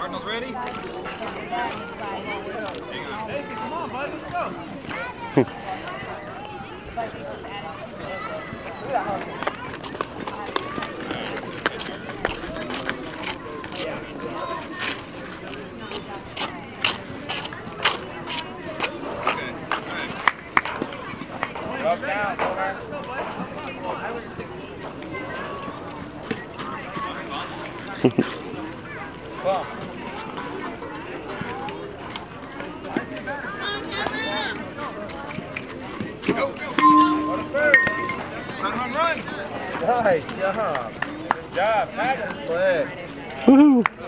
Cardinals ready? Hang on. Hey, come on, bud. Let's go. Up down, over. Come. Go, go. Go to first. Run, run, run. Nice job. Good job. Tag him. Flag. Woohoo!